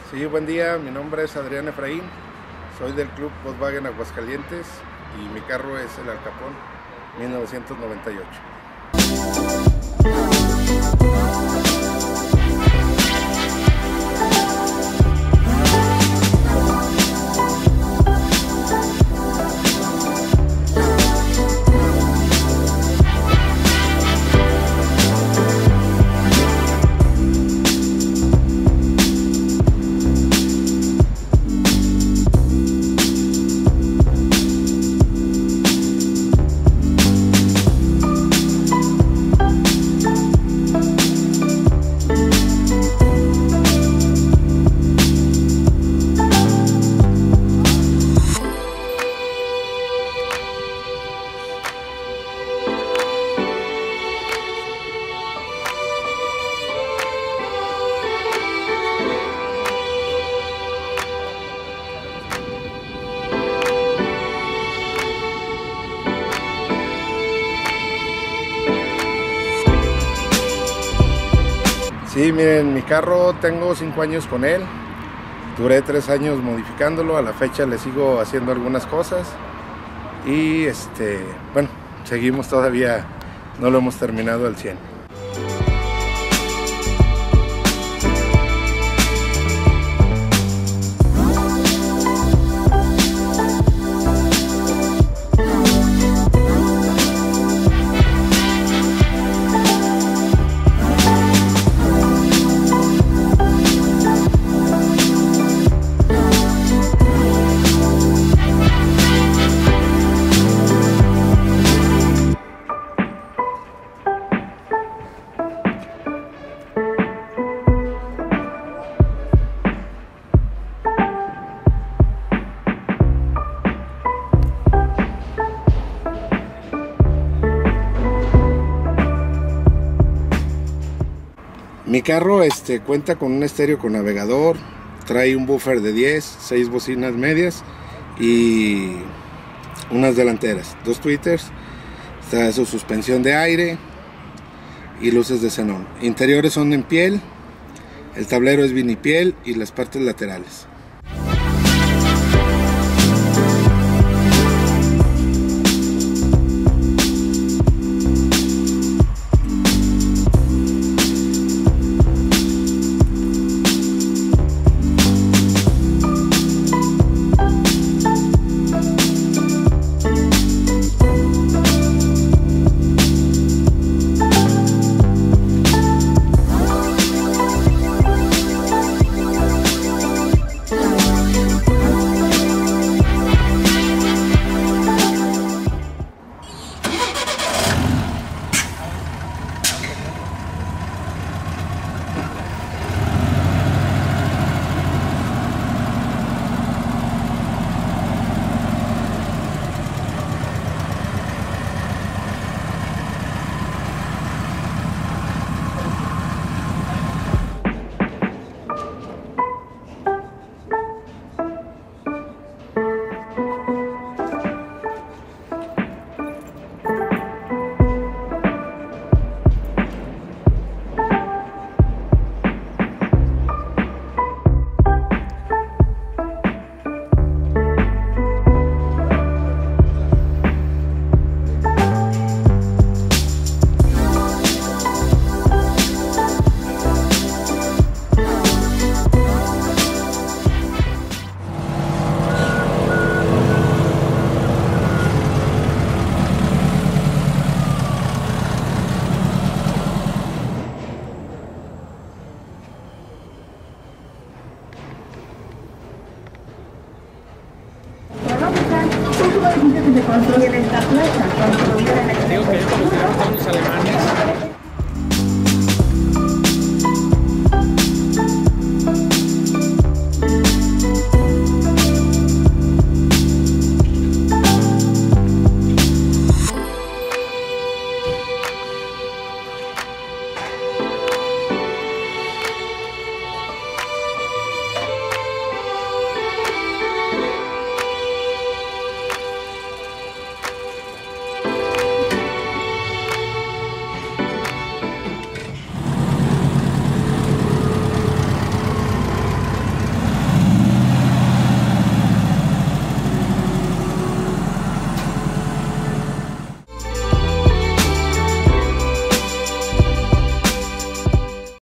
Sí, buen día, mi nombre es Adrián Efraín, soy del Club Volkswagen Aguascalientes y mi carro es el Al Capone 1998. Sí, miren, mi carro tengo 5 años con él, duré 3 años modificándolo, a la fecha le sigo haciendo algunas cosas y bueno, seguimos todavía, no lo hemos terminado al 100. Mi carro cuenta con un estéreo con navegador, trae un buffer de 10, 6 bocinas medias y unas delanteras, 2 tweeters, está su suspensión de aire y luces de xenón. Interiores son en piel, el tablero es vinipiel y las partes laterales. Digo que yo conocí a unos alemanes